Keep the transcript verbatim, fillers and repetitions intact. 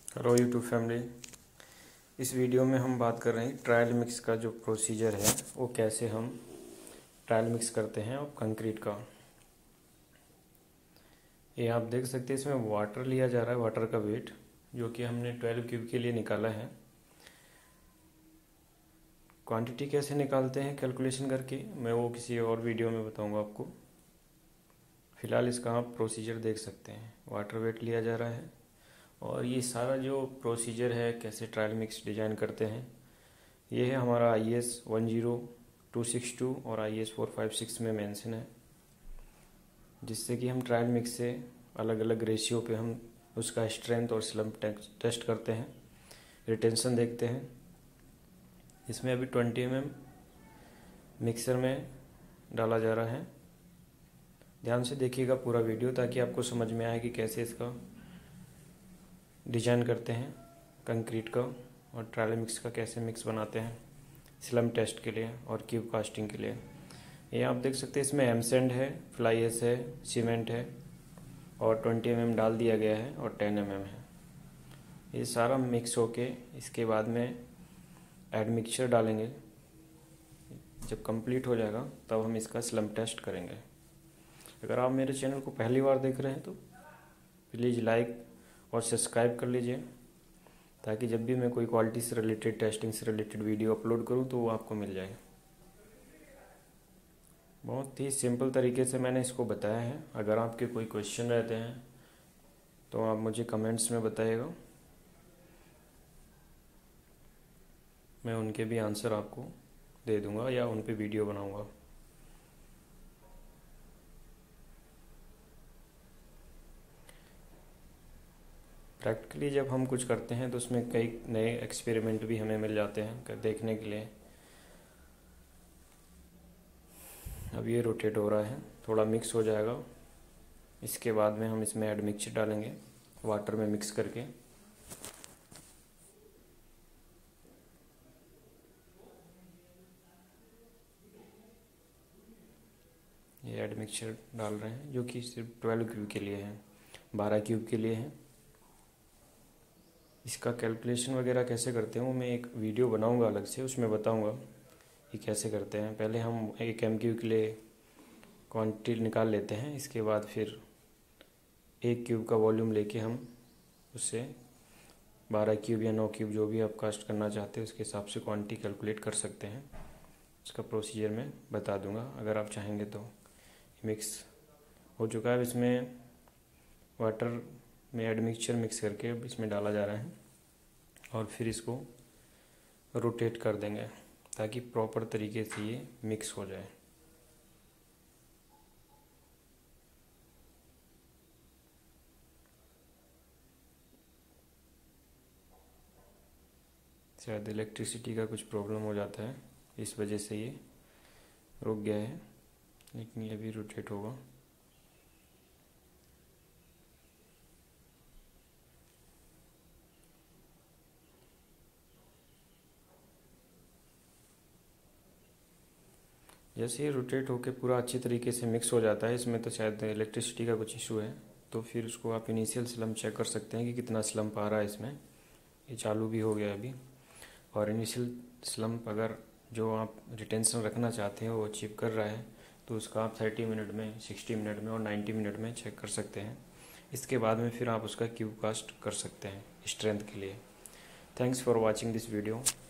Hello YouTube family. इस video में हम बात कर रहे हैं ट्रायल मिक्स का जो प्रोसीजर है वो कैसे हम ट्रायल मिक्स करते हैं और कंक्रीट का। ये आप देख सकते हैं, इसमें वाटर लिया जा रहा है, वाटर का वेट जो कि हमने ट्वेल्व क्यूब के लिए निकाला है। क्वांटिटी कैसे निकालते हैं कैलकुलेशन करके मैं वो किसी और वीडियो में बताऊंगा आपको। फ़िलहाल इसका आप प्रोसीजर देख सकते हैं। वाटर वेट लिया जा रहा है और ये सारा जो प्रोसीजर है कैसे ट्रायल मिक्स डिज़ाइन करते हैं ये है हमारा I S one zero two six two और I S four five six में मेंशन है, जिससे कि हम ट्रायल मिक्स से अलग अलग रेशियो पे हम उसका स्ट्रेंथ और स्लम्प टेस्ट करते हैं, रिटेंशन देखते हैं। इसमें अभी ट्वेंटी एम एम मिक्सर में डाला जा रहा है। ध्यान से देखिएगा पूरा वीडियो ताकि आपको समझ में आए कि कैसे इसका डिजाइन करते हैं कंक्रीट का और ट्रायल मिक्स का कैसे मिक्स बनाते हैं स्लम टेस्ट के लिए और क्यूब कास्टिंग के लिए। ये आप देख सकते हैं, इसमें एम सैंड है, फ्लाई एस है, सीमेंट है और ट्वेंटी एम एम डाल दिया गया है और टेन एम एम है। ये सारा मिक्स होके इसके बाद में एड मिक्सचर डालेंगे। जब कंप्लीट हो जाएगा तब हम इसका स्लम टेस्ट करेंगे। अगर आप मेरे चैनल को पहली बार देख रहे हैं तो प्लीज़ लाइक और सब्सक्राइब कर लीजिए ताकि जब भी मैं कोई क्वालिटी से रिलेटेड टेस्टिंग से रिलेटेड वीडियो अपलोड करूं तो वो आपको मिल जाए। बहुत ही सिंपल तरीके से मैंने इसको बताया है। अगर आपके कोई क्वेश्चन रहते हैं तो आप मुझे कमेंट्स में बताइएगा, मैं उनके भी आंसर आपको दे दूंगा या उन पे वीडियो बनाऊंगा। प्रैक्टिकली जब हम कुछ करते हैं तो उसमें कई नए एक्सपेरिमेंट भी हमें मिल जाते हैं देखने के लिए। अब ये रोटेट हो रहा है, थोड़ा मिक्स हो जाएगा। इसके बाद में हम इसमें एड मिक्सचर डालेंगे वाटर में मिक्स करके। ये एड मिक्सचर डाल रहे हैं जो कि सिर्फ ट्वेल्व क्यूब के लिए है, बारह क्यूब के लिए है। इसका कैलकुलेशन वगैरह कैसे करते हैं वो मैं एक वीडियो बनाऊंगा अलग से, उसमें बताऊंगा कि कैसे करते हैं। पहले हम एक एम क्यूब के लिए क्वांटिटी निकाल लेते हैं, इसके बाद फिर एक क्यूब का वॉल्यूम लेके हम उससे बारह क्यूब या नौ क्यूब जो भी आप कास्ट करना चाहते हैं उसके हिसाब से क्वांटिटी कैलकुलेट कर सकते हैं। इसका प्रोसीजर मैं बता दूंगा अगर आप चाहेंगे तो। मिक्स हो चुका है, इसमें वाटर में एड मिक्सचर मिक्स करके इसमें डाला जा रहा है और फिर इसको रोटेट कर देंगे ताकि प्रॉपर तरीके से ये मिक्स हो जाए। शायद इलेक्ट्रिसिटी का कुछ प्रॉब्लम हो जाता है, इस वजह से ये रुक गया है, लेकिन ये भी रोटेट होगा। जैसे ये रोटेट होकर पूरा अच्छी तरीके से मिक्स हो जाता है, इसमें तो शायद इलेक्ट्रिसिटी का कुछ इशू है, तो फिर उसको आप इनिशियल स्लम्प चेक कर सकते हैं कि कितना स्लम्प आ रहा है इसमें। ये चालू भी हो गया अभी। और इनिशियल स्लम्प अगर जो आप रिटेंशन रखना चाहते हैं वो अचीव कर रहा है तो उसका आप थर्टी मिनट में, सिक्सटी मिनट में और नाइन्टी मिनट में चेक कर सकते हैं। इसके बाद में फिर आप उसका क्यूब कास्ट कर सकते हैं स्ट्रेंथ के लिए। Thanks for watching this video.